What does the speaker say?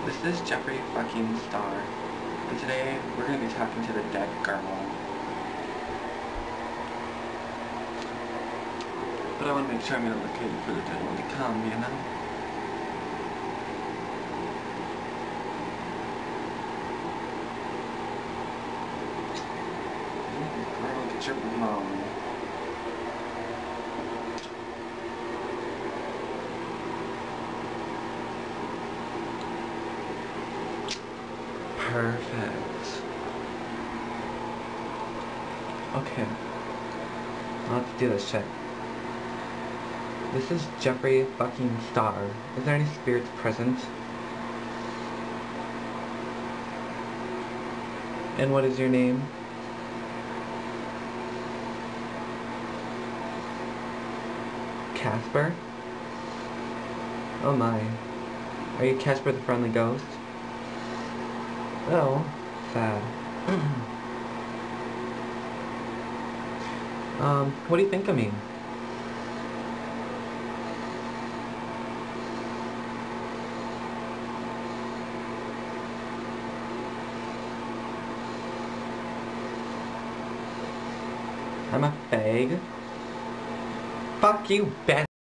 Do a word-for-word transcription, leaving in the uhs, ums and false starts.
This is Jeffree fucking Star, and today we're gonna be talking to the dead girl. But I want to make sure I'm gonna look good for the dead one to come, you know? Ooh, girl, get your mom. Perfect. Okay. Let's do this shit. This is Jeffree fucking Star. Is there any spirits present? And what is your name? Casper? Oh my. Are you Casper the Friendly Ghost? Oh, sad. um, what do you think of me? I'm a fag? Fuck you, bitch!